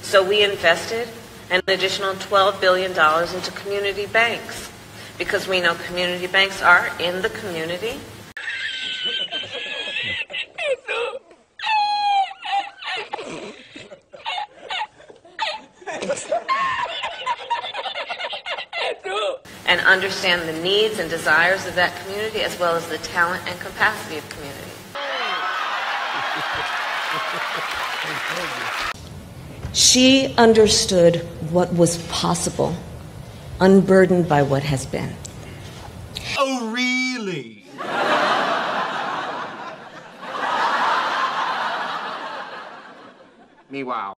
So we invested an additional $12 billion into community banks because we know community banks are in the community. And understand the needs and desires of that community as well as the talent and capacity of community. She understood what was possible, unburdened by what has been. Oh, really? Me, wow.